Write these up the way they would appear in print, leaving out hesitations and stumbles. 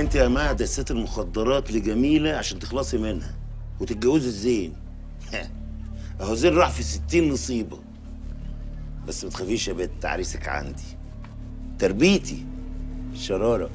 انت يا مها دسيت المخدرات لجميله عشان تخلصي منها وتتجوزي الزين. اهو زين راح في 60 نصيبه. بس ما تخافيش يا بت، عريسك عندي. تربيتي شراره.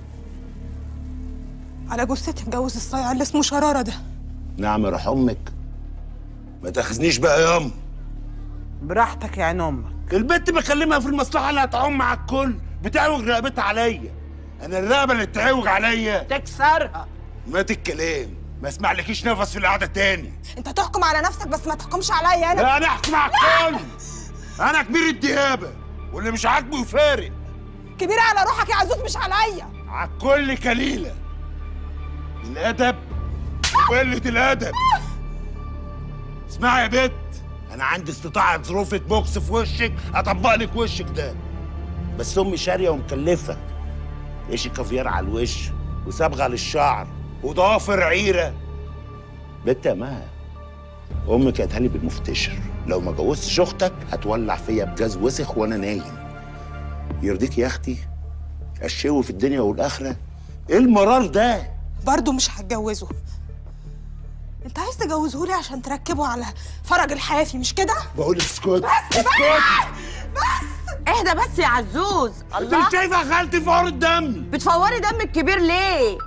على جثتي اتجوز الصايع اللي اسمه شراره ده. نعم يا روح امك. ما تاخذنيش بقى ياما. براحتك يا عين امك. البت بكلمها في المصلحه اللي هتعم مع الكل، بتعوج رقبتها عليا. انا الرقبه اللي تعوج عليا تكسرها. مات الكلام، ما اسمعلكيش نفس في القعده تاني. انت تحكم على نفسك بس ما تحكمش عليا انا. لا انا احكم على الكل. انا كبير الديابه واللي مش عاجبه يفارق. كبيره على روحك يا عزوز مش عليا. على الكل كليله. الادب وقله الادب. اسمعي يا بت، انا عندي استطاعه ظروفة بوكس في وشك اطبق لك وشك ده. بس امي شاريه ومكلفه. ايش كافيار على الوش وصبغه للشعر وضوافر عيره. بنت يا مها، امك قالتها لي بالمفتشر، لو ما جوزتش اختك هتولع فيا بجاز وسخ وانا نايم. يرضيك يا اختي؟ الشوي في الدنيا والاخره؟ ايه المرار ده؟ برضه مش هتجوزه. انت عايز تجوزه لي عشان تركبه على فرج الحافي مش كده؟ بقول اسكت. بس اسكت. بس اهدى بس يا عزوز. انت مش شايفه خالتي فور الدم؟ بتفوري دم الكبير ليه؟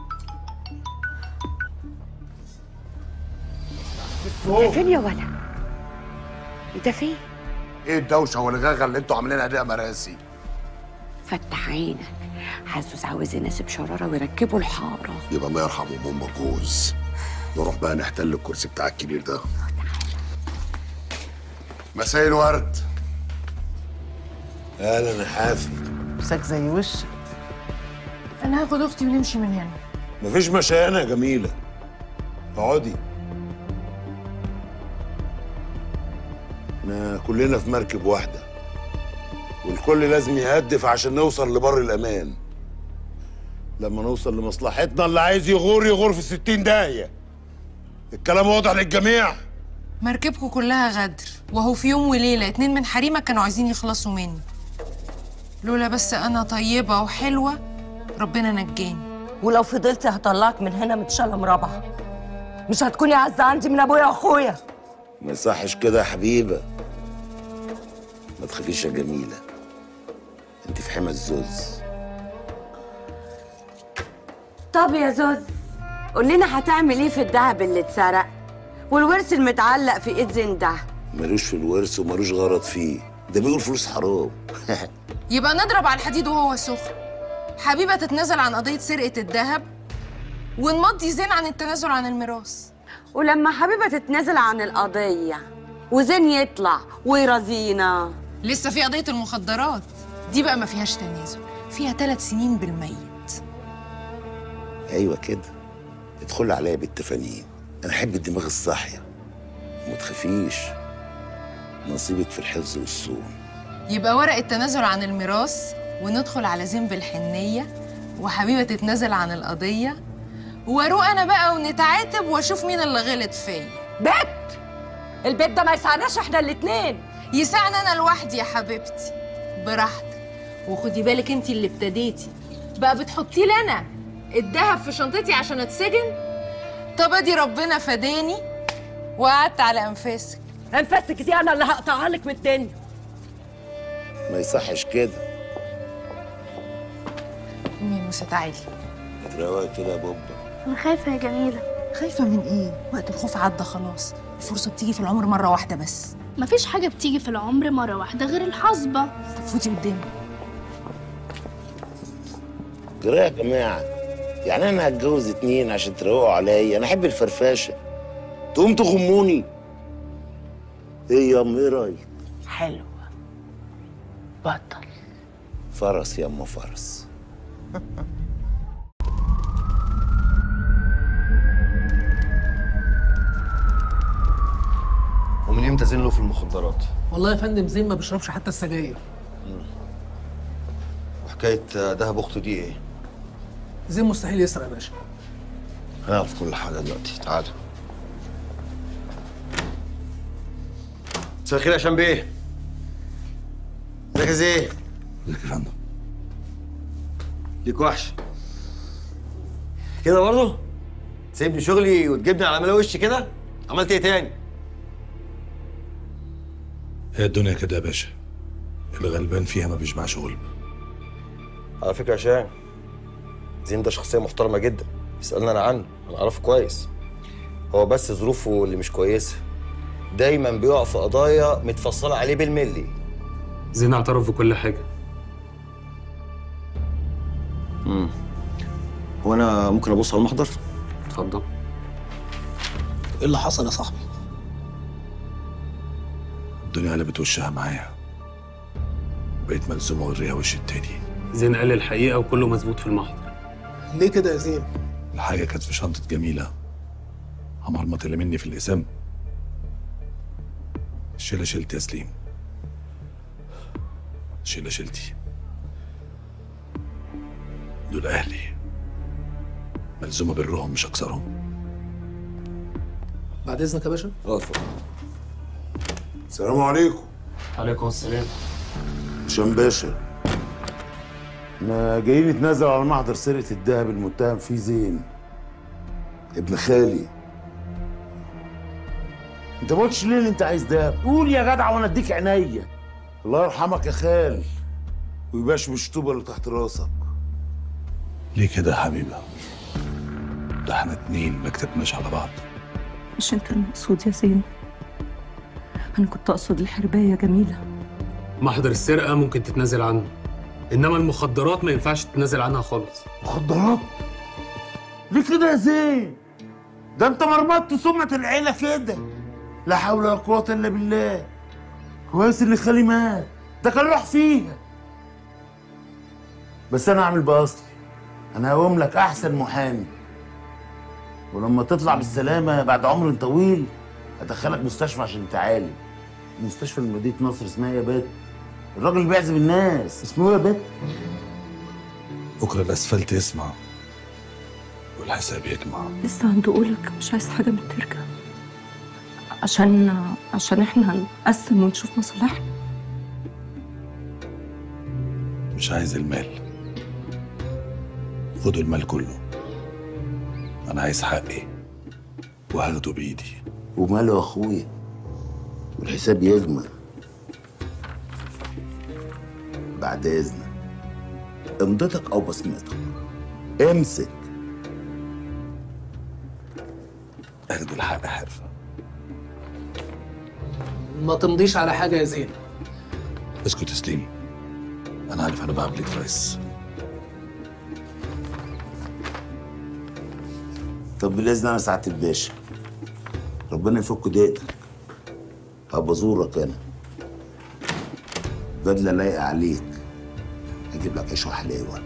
انت فين يا ولا؟ انت فين؟ ايه الدوشه والغاغه اللي انتوا عاملينها دي يا مراسي؟ فتح عينك، عزوز عاوز يناسب شراره ويركبه الحاره. يبقى الله يرحمه ام جوز. نروح بقى نحتل الكرسي بتاع الكبير ده. مساء الورد. اهلا يا حافي. مساك زي وشك. انا هاخد اختي ونمشي من هنا. مفيش مشايانة يا جميلة. اقعدي. احنا كلنا في مركب واحدة والكل لازم يهدف عشان نوصل لبر الأمان. لما نوصل لمصلحتنا اللي عايز يغور يغور في 60 داهية. الكلام واضح للجميع؟ مركبكم كلها غدر، وهو في يوم وليلة 2 من حريمك كانوا عايزين يخلصوا مني. لولا بس أنا طيبة وحلوة ربنا نجاني. ولو فضلتي هطلعك من هنا متشالة مرابعة. مش هتكوني عزة عندي من أبويا وأخويا. ما يصحش كده يا حبيبة. ما تخافيش يا جميلة، انت في حمى الزوز. طب يا زوز، قول لنا هتعمل ايه في الدهب اللي اتسرق والورث المتعلق في ايد زين ده؟ ملوش في الورث وملوش غرض فيه، ده بيقول فلوس حرام. يبقى نضرب على الحديد وهو سخن. حبيبة تتنازل عن قضية سرقة الذهب ونمضي زين عن التنازل عن الميراث. ولما حبيبة تتنازل عن القضية وزين يطلع ويرازينا. لسه في قضية المخدرات دي بقى ما فيهاش تنازل، فيها 3 سنين بالميت. ايوه كده، ادخل عليا بالتفانين. انا احب الدماغ الصاحيه. وما تخافيش، نصيبك في الحفظ والصون. يبقى ورق التنازل عن الميراث وندخل على زين بالحنية، وحبيبة تتنازل عن القضية، واروق انا بقى ونتعاتب واشوف مين اللي غلط فيا. بيت البيت ده ما يسعناش احنا الاتنين. يسعني انا لوحدي يا حبيبتي براحتك. وخدي بالك انتي اللي ابتديتي بقى بتحطي لي انا الدهب في شنطتي عشان اتسجن. طب ادي ربنا فداني وقعدت على انفاسك. انفاسك دي انا اللي هقطعها لك من الدنيا. ما يصحش كده. مين موسى تعالي. اتروقي كده يا بابا. أنا خايفة يا جميلة. خايفة من ايه؟ وقت الخوف عدى خلاص. الفرصة بتيجي في العمر مرة واحدة بس. مفيش حاجة بتيجي في العمر مرة واحدة غير الحصبة. طب فوتي قدامي. جرى يا جماعه، يعني انا هتجوز 2 عشان تروقوا عليا؟ انا احب الفرفشه. تقوم تغموني. ايه يا ام، ايه رايك؟ حلوة. بطل. فرس يا ام فرس. ومن امتى زين له في المخدرات؟ والله يا فندم زين ما بيشربش حتى السجاير. وحكايه دهب اخته دي ايه؟ زين مستحيل يسرق يا باشا. هنعرف كل حاجه دلوقتي، تعالى. مساء الخير يا هشام بيه. ازيك يا زين؟ ازيك يا فندم؟ ليك وحش. كده برضه؟ تسيبني شغلي وتجيبني على ملا وشي كده؟ عملت ايه تاني؟ هي الدنيا كده يا باشا، الغلبان فيها ما بيجمعش غلب. على فكرة يا هشام، زين ده شخصية محترمة جدا، اسألني أنا عنه، أنا أعرفه كويس. هو بس ظروفه اللي مش كويسة، دايما بيقع في قضايا متفصلة عليه بالملي. زين اعترف بكل حاجة. هو أنا ممكن أبص على المحضر؟ اتفضل. ايه اللي حصل يا صاحبي؟ الدنيا قلبت وشها معايا، بقيت ملزوم اوريها وش التاني. زين قال الحقيقة وكله مظبوط في المحضر. ليه كده يا زين؟ الحاجة كانت في شنطة جميلة، عمرمت اللي مني في القسام. الشيلة شلتي يا سليم، الشيلة شلتي. دول أهلي، ملزومة برهم مش أكثرهم. بعد اذنك يا باشا. اتفضل. السلام عليكم. عليكم السلام. هشام باشا، احنا جايين نتنازل على محضر سرقة الدهب المتهم فيه زين ابن خالي. انت ما قلتش ليه اللي انت عايز دهب؟ قول يا جدع وانا اديك عينيا. الله يرحمك يا خال ويباش بالشطوبة اللي تحت راسك. ليه كده يا حبيبة؟ ده احنا اتنين ما كتبناش على بعض. مش انت المقصود يا زين، انا كنت اقصد الحربايه جميله. محضر السرقة ممكن تتنازل عنه، انما المخدرات ما ينفعش تتنازل عنها خالص. مخدرات؟ ليه كده يا زين؟ ده انت مرمطت سمعة العيلة كده. لا حول ولا قوة الا بالله. كويس ان خالي مات، ده كان راح فيها. بس انا هعمل باصلي، انا هقوم لك احسن محامي، ولما تطلع بالسلامة بعد عمر طويل هدخلك مستشفى عشان تعالج. مستشفى مدينة نصر اسمها يا بات. الراجل اللي بيعزم الناس اسمه يا بات. بكرة الأسفلت يسمع والحساب يجمع. لسه عند قولك مش عايز حاجه من ترجع، عشان احنا هنقسم ونشوف مصالحنا. مش عايز المال، خدوا المال كله. أنا عايز حقي وهاخده بإيدي. وماله يا أخويا، والحساب يجمع. بعد إذنك، امضتك أو بصمتك، امسك. اخدوا الحق حرفة. ما تمضيش على حاجه يا زين. اسكت يا سليم، أنا عارف أنا بعمل إيه كويس. طب بالإذن أنا سعادة الباشا، ربنا يفك ضيقتك. هبقى أزورك أنا، بدلة لايقة عليك، هجيب لك عيش وحلاوة.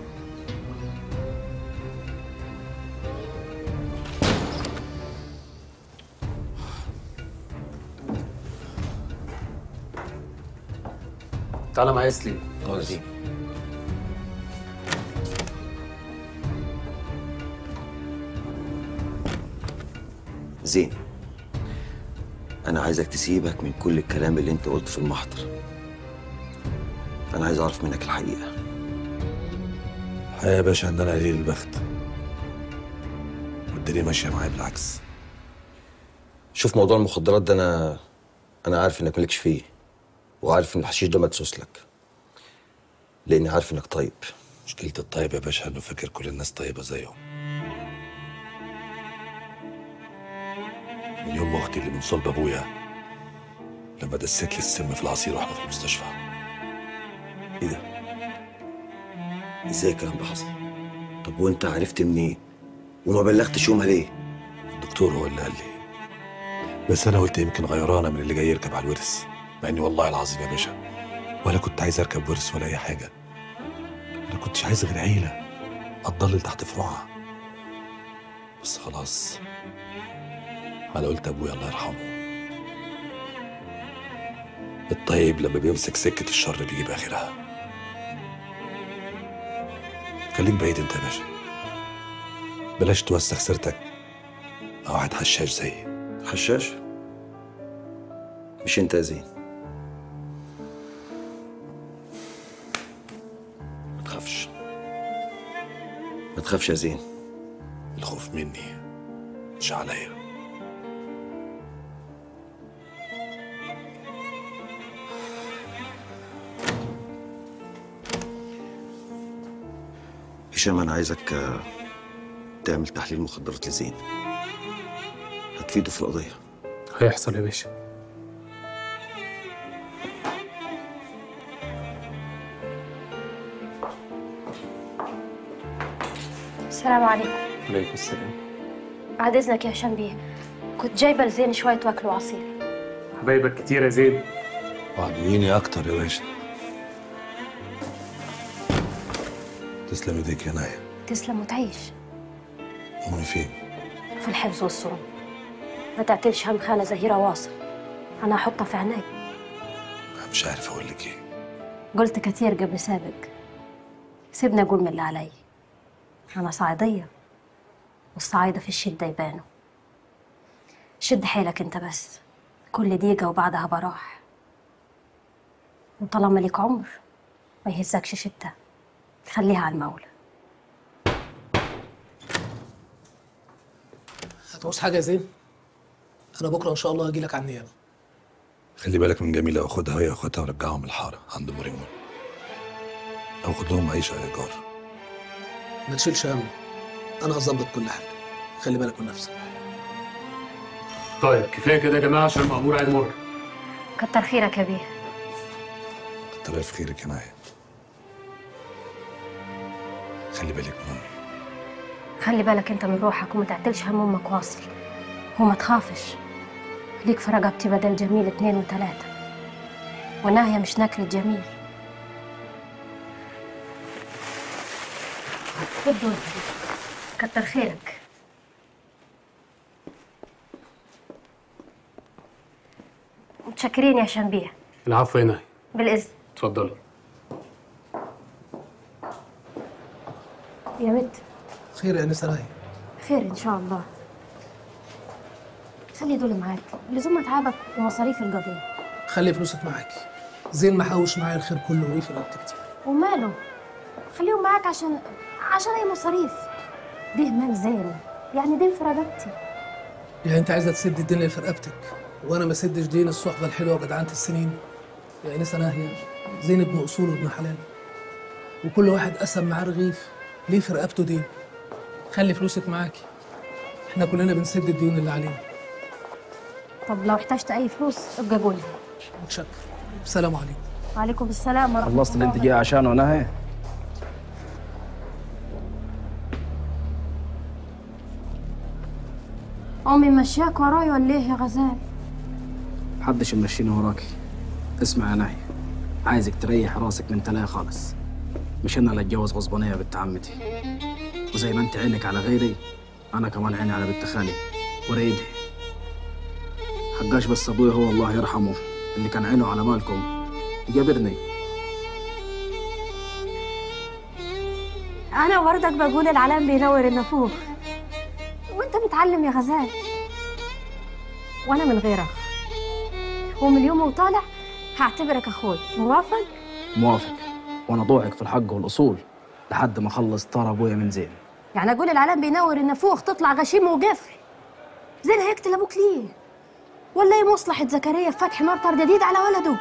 تعالى معايا سليم. زين. زين، أنا عايزك تسيبك من كل الكلام اللي أنت قلته في المحضر. أنا عايز أعرف منك الحقيقة. يا باشا إن أنا قليل البخت، والدنيا ماشية معايا بالعكس. شوف، موضوع المخدرات ده أنا عارف إنك مالكش فيه، وعارف إن الحشيش ده مدسوس لك، لأني عارف إنك طيب. مشكلة الطيب يا باشا إنه فاكر كل الناس طيبة زيهم. من يوم أختي اللي من صلب أبويا لما دست لي السم في العصير واحنا في المستشفى. إيه ده؟ إزاي الكلام ده حصل؟ طب وأنت عرفت منين؟ وما بلغتش يومها ليه؟ الدكتور هو اللي قال لي، بس أنا قلت يمكن غيرانة من اللي جاي يركب على الورث، مع إني والله العظيم يا باشا ولا كنت عايز أركب ورث ولا أي حاجة. أنا كنتش عايز غير عيلة أتضلل تحت فروعها. بس خلاص، أنا قلت أبويا الله يرحمه، الطيب لما بيمسك سكة الشر بيجيب آخرها. خليك بعيد أنت يا باشا، بلاش توسخ سيرتك مع واحد حشاش زيي. حشاش؟ مش أنت يا زين. ما تخافش يا زين، الخوف مني مش عليا. هشام انا عايزك تعمل تحليل مخدرات لزين، هتفيده في القضيه. هيحصل يا باشا. السلام عليكم. عليكم السلام. بعد اذنك يا هشام بيه، كنت جايبه لزين شويه واكل وعصير. حبايبك كتير يا زين. وعدويني اكتر يا باشا. تسلم ايديك يا نايا. تسلم وتعيش. امي فين؟ في الحفظ والصوم. ما تعتلش هم خانه زهيره واصل، انا هحطها في عيني. انا مش عارف اقول لك ايه. قلت كتير قبل سابق، سيبني اقول من اللي علي. انا صعيديه، والصعايده في الشده يبانوا. شد حيلك انت بس، كل دقيقه وبعدها براح. وطالما ليك عمر ما يهزكش شده، خليها على المولى. هتعوز حاجه يا زين؟ انا بكره ان شاء الله هجي لك على النيابه. خلي بالك من جميله واخدها وهي اخواتها ورجعهم الحاره عند مريمون، او خد لهم عيش على ايجار. ما تشيلش هم، انا هظبط كل حاجه. خلي بالك من نفسك. طيب كفايه كده يا جماعه عشان المأمور هيمر. كتر خيرك يا بيه. كتر الف خيرك يا نايا. خلي بالك من امي. خلي بالك انت من روحك وما تعتلش هم امك واصل، وما تخافش. ليك في رقبتي بدل جميل 2 و3، وناهية مش نكرة جميل. خد دول، كتر خيرك. متشكرين يا هشام بيه. العفو يا نايا. بالإذن. اتفضلي. يا مت. خير يا انسه راهي. خير ان شاء الله. خلي دول معاك لزوم تعبك ومصاريف القضيه. خلي فلوسك معاكي. زين محوش معايا الخير كله وليه في رقبتي كتير. وماله؟ خليهم معاك عشان اي مصاريف. دي مال زين، يعني دين في رقبتي. يعني انت عايزه تسد الدين اللي في رقبتك وانا ما سدش دين الصحبه الحلوه وجدعنه السنين؟ يا انسه ناهيه، زين ابن اصول وابن حلال، وكل واحد قسم معاه رغيف ليه في رقبته دين. خلي فلوسك معاكي، احنا كلنا بنسد الديون اللي علينا. طب لو احتجت اي فلوس ابقى قول لي. متشكر. السلام عليكم. وعليكم السلام ورحمه الله. خلصت اللي انت جاي عشانه ناهي؟ امي مشياك وراي ولا ايه يا غزال؟ محدش ممشيني وراكي. اسمع يا ناهي، عايزك تريح راسك من تلاقي خالص. مش انا اللي اتجوز غصبانيه يا بنت عمتي، وزي ما انت عينك على غيري انا كمان عيني على بنت خالي وريدي. حقاش بس ابويا هو الله يرحمه اللي كان عينه على مالكم جابرني. انا وردك بقول العلام بينور النافوخ، وانت متعلم يا غزال. وانا من غيرك، ومن اليوم وطالع هعتبرك اخوي. موافق؟ موافق، وانا ضوعك في الحق والاصول لحد ما اخلص طار ابويا من زين. يعني اقول العلام بينور النافوخ تطلع غشيم وقفل؟ زين هيقتل ابوك ليه؟ ولا ايه مصلحة زكريا في فتح مرطر جديد على ولده؟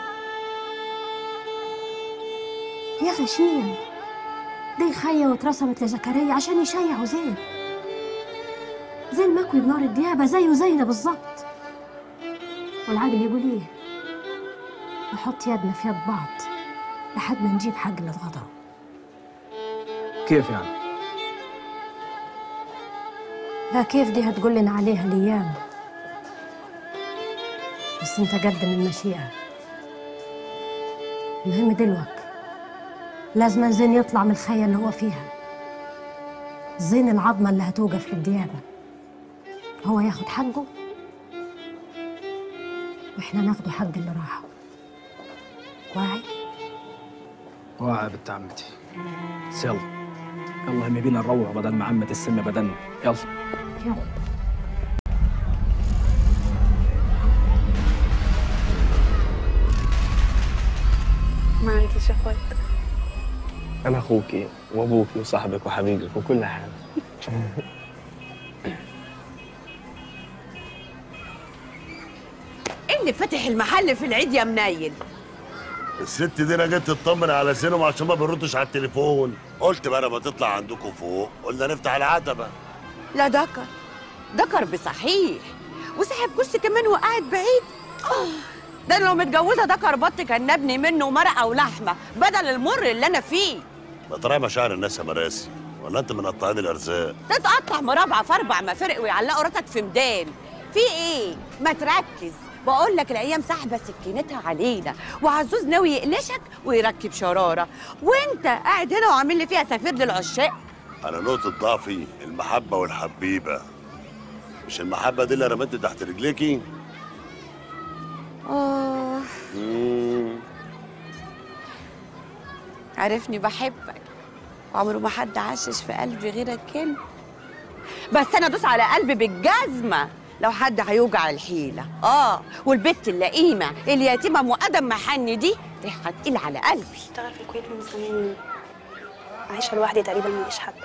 يا غشيم، دي خية واترسمت لزكريا عشان يشيعوا زين. زين مكوي بنار الديابة زيه زينا بالظبط. والعقل يقول ايه؟ نحط يدنا في يد بعض لحد ما نجيب حق اللي اتغدروا. كيف يعني؟ لا كيف دي هتقول لنا عليها الايام، بس انت قدم المشيئة. المهم دلوقتي لازم زين يطلع من الخية اللي هو فيها. زين العظمة اللي هتوقف للديابة، هو ياخد حقه واحنا ناخده حق اللي راحوا. واعي؟ واعي يا بنت عمتي. بس يلا يلا هم بينا نروح بدل ما عمة السم بدلنا. يلا يلا. ما عنديش اخوات. انا اخوكي وابوكي وصاحبك وحبيبك وكل حاجه. اللي فاتح المحل في العيد يا منيل؟ الست دي انا جيت تطمن على سينهم عشان ما بيردش على التليفون. قلت بقى لما تطلع عندكم فوق قلنا نفتح العتبه. لا دكر بصحيح، وسحب كرسي كمان وقاعد بعيد. ده أنا لو متجوزه دكر بط كان نبني منه مرقه ولحمه بدل المر اللي انا فيه. ما تراعي مشاعر الناس يا مراسي، ولا انت من قطاعين الارزاق؟ تتقطع مربع في 4 مفارق ويعلقوا راسك في ميدان. في ايه؟ ما تركز، بقول لك الايام ساحبه سكينتها علينا، وعزوز ناوي يقلشك ويركب شراره، وانت قاعد هنا وعامل لي فيها سفير للعشاق. انا نقطه ضعفي المحبه والحبيبه، مش المحبه دي اللي رميتني تحت رجليكي؟ عارفني بحبك، وعمره ما حد عشش في قلبي غيرك كلمه، بس انا ادوس على قلبي بالجزمه لو حد هيوجع الحيله. والبت اللئيمه اليتيمه ام ادم محني دي ريحها تقيل على قلبي. اشتغل في الكويت من زمان، عايشه لوحدي تقريبا، ماليش حد.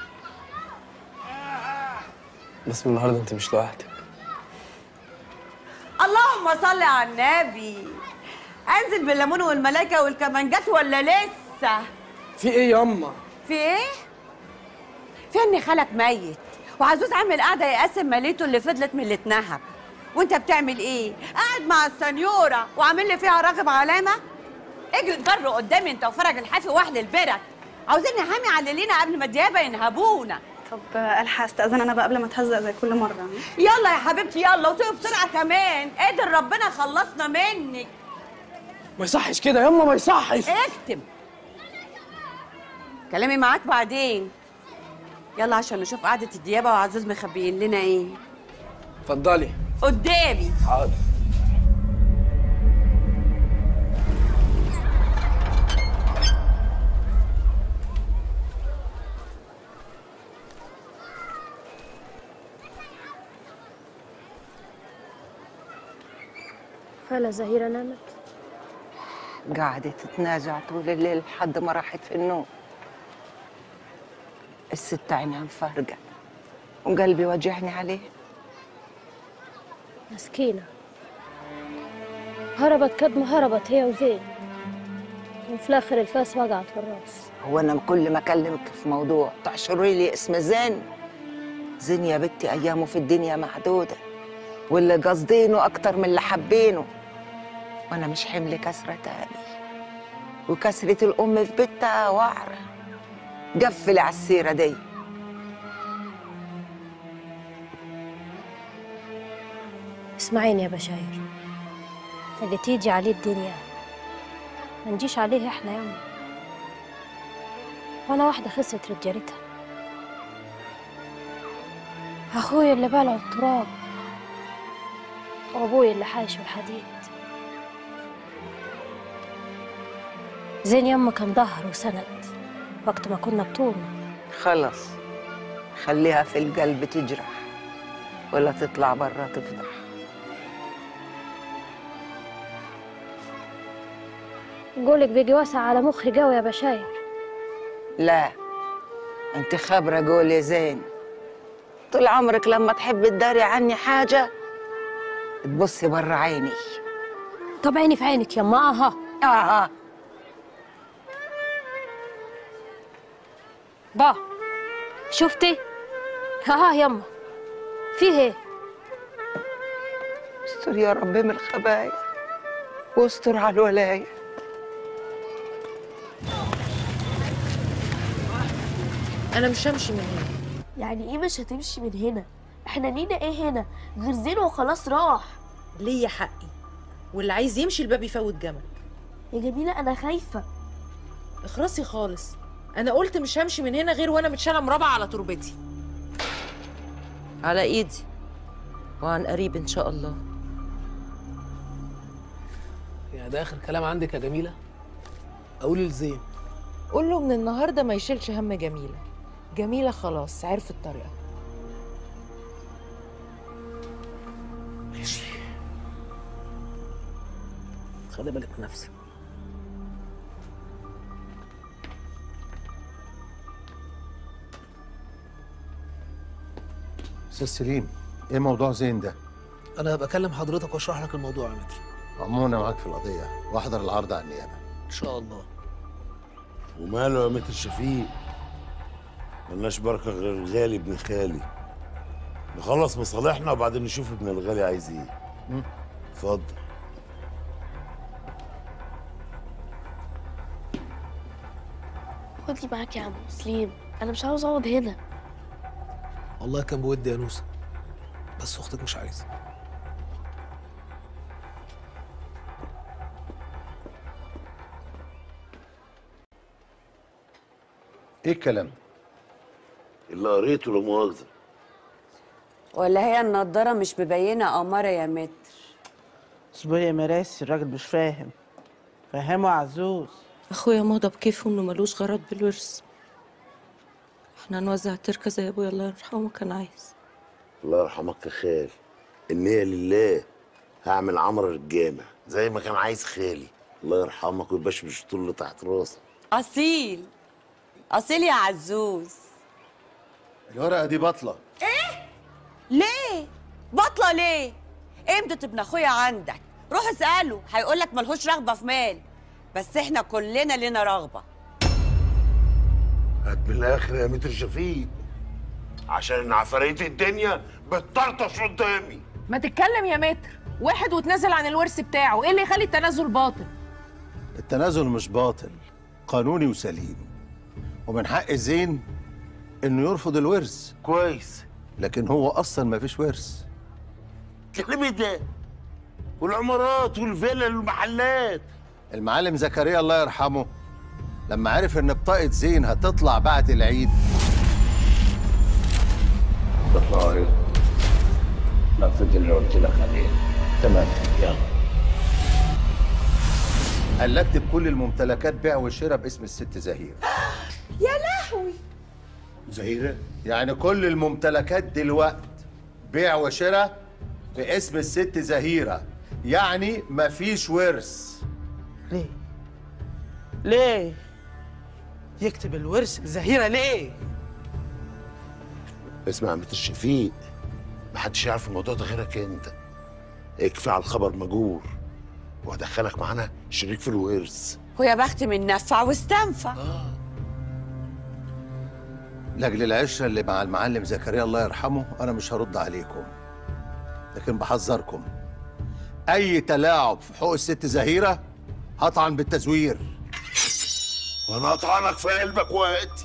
بس من النهارده انت مش لوحدك. اللهم صل على النبي. انزل بالليمون والملايكه والكمانجات ولا لسه؟ في ايه ياما؟ في ايه؟ في ان خالك ميت وعزوز عامل قاعده يقسم ماليته اللي فضلت من اللي اتنهب، وانت بتعمل ايه؟ قاعد مع السنيوره وعامل لي فيها راغب علامه؟ اجري اتجر قدامي انت وفرج الحافي واحد البرك، عاوزين نحامي علينا قبل ما الديابه ينهبونا. طب الحق استاذن انا بقى قبل ما اتهزق زي كل مره. يلا يا حبيبتي يلا، وسيبي بسرعه كمان، قادر ربنا خلصنا منك. ما يصحش كده ياما، ما يصحش. اكتب كلامي معاك بعدين. يلا عشان نشوف قعدة الديابة وعزوز مخبيين لنا ايه. اتفضلي قدامي. حاضر. خالة زهيرة نامت؟ قعدت تتناجع طول الليل لحد ما راحت في النوم. الست عينها مفرقة وقلبي وجعني عليه. مسكينة، هربت كد ما هربت هي وزين، وفي الآخر الفاس وقعت في الراس. هو أنا كل ما أكلمك في موضوع تحشري لي اسم زين؟ زين يا بنتي أيامه في الدنيا محدودة، واللي قاصدينه أكتر من اللي حابينه، وأنا مش حمل كسرة تاني، وكسرة الأم في بيتها وعرة. قفلي على السيرة دي. اسمعيني يا بشاير، اللي تيجي عليه الدنيا ما نجيش عليه احنا ياما. وانا واحدة خسرت رجالتها، اخويا اللي بلع التراب، وابويا اللي حايش في الحديد. زين ياما كان ظهر وسند وقت ما كنا بطولنا. خلص خليها في القلب تجرح، ولا تطلع برا تفضح. قولك بيجي واسع على مخي قوي يا بشاير. لا انت خبرة قولي زين، طول عمرك لما تحب تداري عني حاجة تبصي برا عيني. طب عيني في عينك يما. اها با شفتي؟ يما فيه ايه؟ استر يا رب من الخبايا واستر على الولاية. انا مش همشي من هنا. يعني ايه مش هتمشي من هنا؟ احنا لينا ايه هنا غير زين وخلاص راح. ليا حقي، واللي عايز يمشي الباب يفوت جمل. يا جميلة انا خايفة. اخرسي خالص، انا قلت مش همشي من هنا غير وانا متشاله مربع على تربتي. على ايدي وعن قريب ان شاء الله. يعني ده اخر كلام عندك يا جميله؟ اقول لزين قول له من النهارده ما يشيلش هم جميله. جميله خلاص عرفت الطريقه. ماشي، خلي بالك من نفسك. استاذ سليم، ايه موضوع زين ده؟ انا بكلم حضرتك واشرح لك الموضوع يا متر. عمونا معاك في القضيه واحضر العرض على النيابه. ان شاء الله. وماله يا متر شفيق؟ ملناش بركه غير الغالي ابن خالي. نخلص مصالحنا وبعدين نشوف ابن الغالي عايز ايه. اتفضل. خدني معاك يا عم سليم، انا مش عاوز اقعد هنا. والله كان بودي يا نوسه، بس اختك مش عايزه. ايه الكلام ده؟ اللي قريته لا مؤاخذه. ولا هي النضاره مش مبينه اماره يا متر؟ اصبر يا مراسي، الراجل مش فاهم. فهمه عزوز. اخويا ماضى بكيفه انه ملوش غرض بالورث. احنا نوزع تركه زي ابويا الله يرحمه كان عايز. الله يرحمك يا خال. النية لله. هعمل عمرة للجامع زي ما كان عايز خالي الله يرحمك ويبشبش طول اللي تحت راسك. اصيل اصيل يا عزوز. الورقه دي باطله. ايه؟ ليه؟ باطله ليه؟ امتى ابن اخويا عندك؟ روح اساله هيقولك ملهوش رغبه في مال، بس احنا كلنا لنا رغبه. هات من الاخر يا متر شفيق، عشان عفاريت الدنيا بتطرطش قدامي. ما تتكلم يا متر، واحد وتنازل عن الورث بتاعه، ايه اللي يخلي التنازل باطل؟ التنازل مش باطل، قانوني وسليم، ومن حق زين انه يرفض الورث. كويس. لكن هو اصلا ما فيش ورث. كلمة ده والعمارات والفلل والمحلات. المعلم زكريا الله يرحمه لما عرف ان بطاقة زين هتطلع بعد العيد. تطلع ايه؟ نفذ اللي قلت لك عليه. تمام يلا. قال لي اكتب كل الممتلكات بيع وشراء باسم الست زهيرة. يا لهوي. زهيرة؟ يعني كل الممتلكات دلوقت بيع وشراء باسم الست زهيرة، يعني مفيش ورث. ليه؟ ليه؟ يكتب الورث لزهيرة ليه؟ اسمع يا متر شفيق، محدش يعرف الموضوع ده غيرك انت. اكفي على الخبر مجور وهدخلك معانا شريك في الورث. ويا بخت من نفع واستنفع. لاجل العشرة اللي مع المعلم زكريا الله يرحمه انا مش هرد عليكم، لكن بحذركم اي تلاعب في حقوق الست زهيرة هطعن بالتزوير. وانا هطعنك في قلبك وقتي.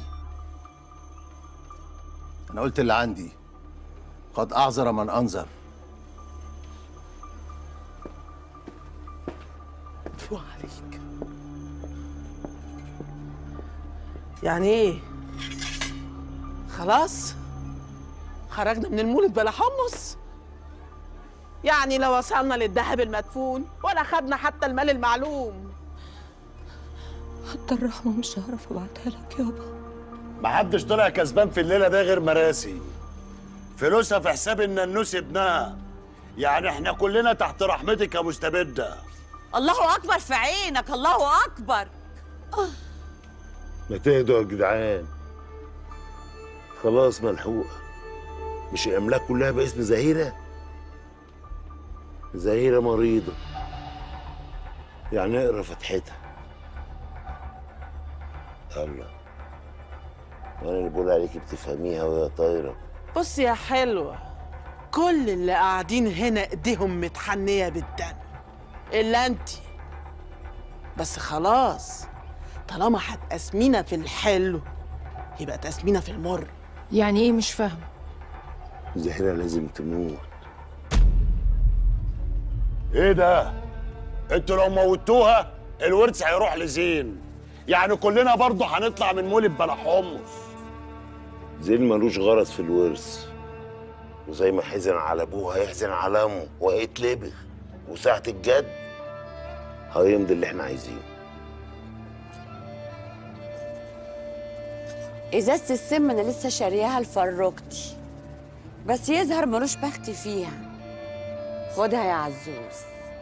انا قلت اللي عندي، قد اعذر من انذر. فو عليك. يعني ايه؟ خلاص خرجنا من المولد بلا حمص؟ يعني لو وصلنا للذهب المدفون ولا خدنا حتى المال المعلوم؟ حتى الرحمه مش هعرف ابعتها لك يابا. محدش طلع كسبان في الليله ده غير مراسي. فلوسها في حساب الننوس ابنها، يعني احنا كلنا تحت رحمتك يا مستبده. الله اكبر في عينك، الله اكبر. ما تهدوا يا جدعان، خلاص ملحوقه. مش الاملاك كلها باسم زهيره؟ زهيره مريضه، يعني اقرا فتحتها. الله، وانا اللي بقول عليكي بتفهميها وهي طايره. بص يا حلوة، كل اللي قاعدين هنا ايديهم متحنية بالدم إلا انت. بس خلاص، طالما هتقسمينا في الحلو يبقى تقسمينا في المر. يعني ايه؟ مش فاهمة. زهيرة لازم تموت. ايه ده؟ انتوا لو موتوها الورث هيروح لزين، يعني كلنا برضه هنطلع من مولد بلا حمص. زين ملوش غرض في الورث، وزي ما حزن على ابوه هيحزن على امه وهيتلبخ، وساعة الجد هيمضي اللي احنا عايزينه. ازازة السم انا لسه شارياها لفروجتي، بس يظهر ملوش بخت فيها. خدها يا عزوز،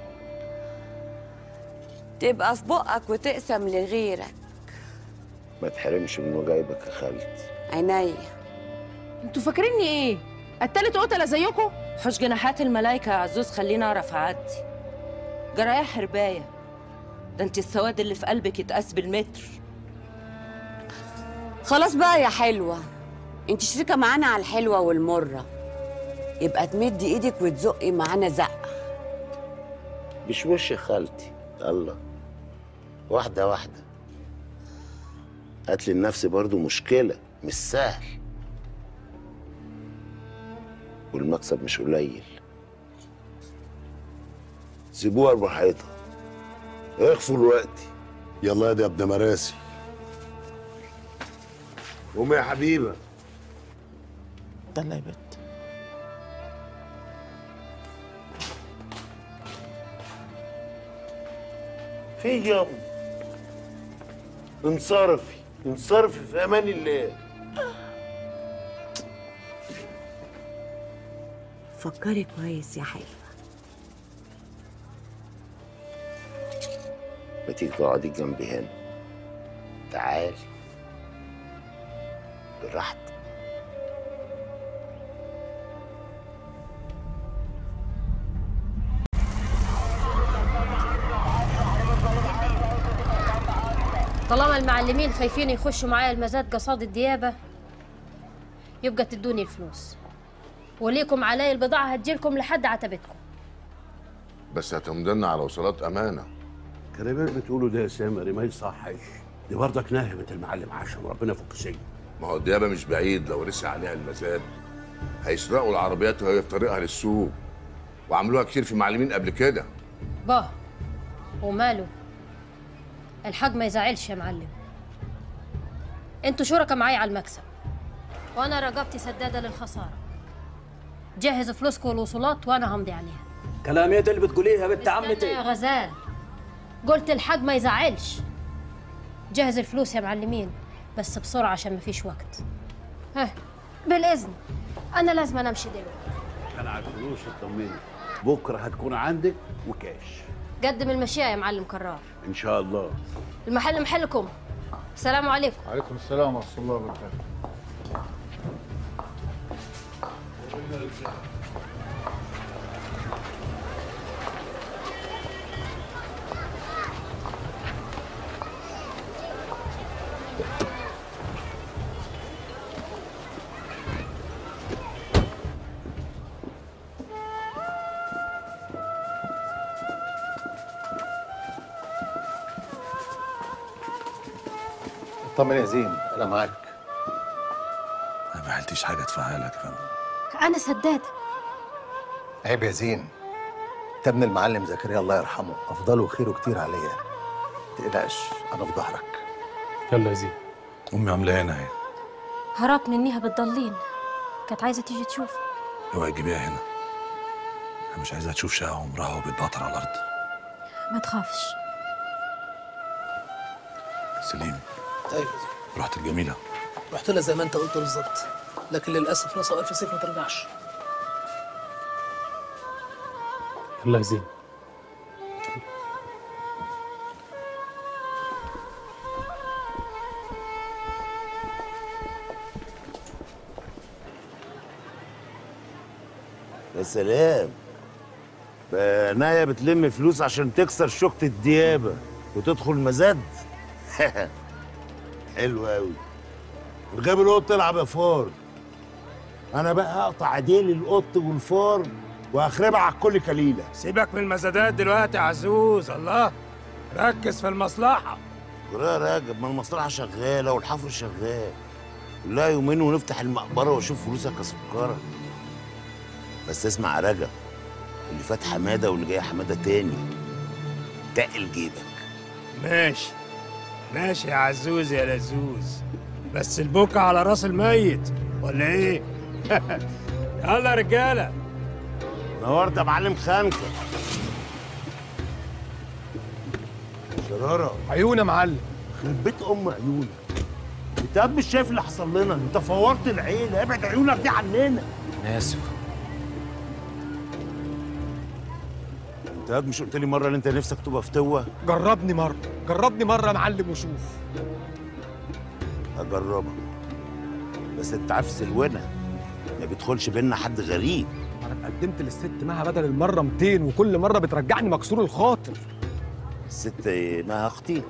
تبقى في بقك وتقسم لغيرك. ما تحرمش من وجايبك يا خالتي. عينيا. انتوا فاكريني ايه؟ قتلت قتله زيكم؟ حوش جناحات الملايكه يا عزوز، خليني اعرف اعدي. جرايه حربايه، ده انت السواد اللي في قلبك يتقاس بالمتر. خلاص بقى يا حلوة، انت شريكة معانا على الحلوة والمرة، يبقى تمدي ايدك وتزقي معانا زقة. مش وش يا خالتي، الله، واحدة واحدة. قتل النفس برضو مشكلة، مش سهل، والمكسب مش قليل. سيبوها براحتها، اخفوا الوقت. يلا يا ابن مراسي. قومي يا حبيبة. يلا يا بت. في يوم انصرفي انصرفي في امان الله. فكري كويس يا حلوة. ما تيجي تقعدي جنبي هنا، تعالي براحتك. طالما المعلمين خايفين يخشوا معايا المزاد قصاد الديابة، يبقى تدوني الفلوس، وليكم علي البضاعة هتجيلكم لحد عتبتكم. بس هتمضلنا على وصلات امانه. الكلام اللي بتقوله ده يا سامري ما يصحش، دي برضك نهبة المعلم عشان ربنا يفك سجن. ما هو الديابه مش بعيد، لو رسي عليها المزاد هيسرقوا العربيات وهي في طريقها للسوق، وعملوها كتير في معلمين قبل كده. باه وماله، الحاج ما يزعلش يا معلم، انتوا شركة معايا على المكسب، وانا رقبتي سدادة للخسارة. جهز فلوسكم والوصولات وانا همضي عليها. كلام ايه اللي بتقوليها يا بنت عمتي؟ يا غزال، قلت الحاج ما يزعلش. جهز الفلوس يا معلمين، بس بسرعة عشان مفيش وقت. ها بالإذن، أنا لازم أمشي دلوقتي. كان على الفلوس اطمني، بكره هتكون عندك وكاش. قدم المشيئة يا معلم كرار. ان شاء الله. المحل محلكم. السلام عليكم. وعليكم السلام ورحمة الله وبركاته. اطمن يا زين، انا معاك. انا ما عملتش حاجه تفعلك يا فندم. أنا سدادة. عيب يا زين، انت ابن المعلم زكريا الله يرحمه، افضله وخيره كتير عليا. ما تقلقش، انا في ظهرك. يلا يا زين. امي عامله هنا اهي. هربت منيها بتضلين، كانت عايزة تيجي تشوفك. اوعي تجيبيها هنا، انا مش عايزها تشوف شقه عمرها وبتبطر على الارض. ما تخافش. سليم، ايوه رحت الجميله؟ رحت لها زي ما انت قلت بالظبط، لكن للاسف راسها واقف في سيف ما ترجعش. يلا يا زين. يا سلام، بقى نايا بتلم فلوس عشان تكسر شوكة الديابة وتدخل مزاد. حلو قوي. وجاب القط تلعب يا فار. انا بقى هقطع ديل القط والفار واخربها على كل كليله. سيبك من المزادات دلوقتي يا عزوز، الله ركز في المصلحه. يا راجل، ما المصلحه شغاله والحفر شغال. لا يومين ونفتح المقبره واشوف فلوسك يا سكره. بس اسمع يا رجب، اللي فات حماده واللي جاي حماده تاني، تقل جيبك. ماشي ماشي يا عزوز يا لزوز، بس البكا على راس الميت ولا ايه؟ يلا يا رجاله. نورت يا معلم خانكه. شراره عيون يا معلم. يخرب بيت ام عيونك. انت قد مش شايف اللي حصل لنا؟ انت فورت العيله، ابعد عيونك دي عننا. انا اسف. انت قد مش قلت لي مره ان انت نفسك تبقى فتوه؟ جربني مره، جربني مره يا معلم وشوف. هجربك، بس انت عارف سلونا ما بيدخلش بينا حد غريب. انا اتقدمت للست مها بدل المره 200 وكل مره بترجعني مكسور الخاطر. الست ما اختي؟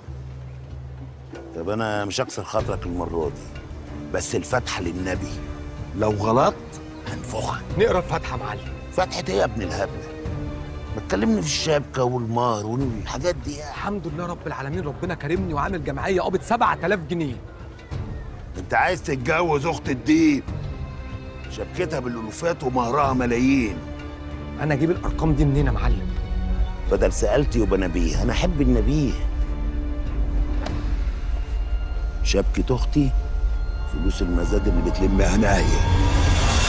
طب انا مش هكسر خاطرك المره دي، بس الفاتحه للنبي لو غلط هنفخك. نقرا الفاتحه يا معلم. فتحة ايه يا ابن الهبله؟ ما تكلمني في الشبكه والمهر والحاجات دي. الحمد لله رب العالمين، ربنا كرمني وعامل جمعيه قابض 7000 جنيه. انت عايز تتجوز اخت الدين، شبكتها بالالوفات ومهرها ملايين. انا اجيب الارقام دي منين يا معلم؟ بدل سالتي يبقى نبيه، انا احب النبيه. شبكه اختي فلوس المزاد اللي بتلمها ناهيه.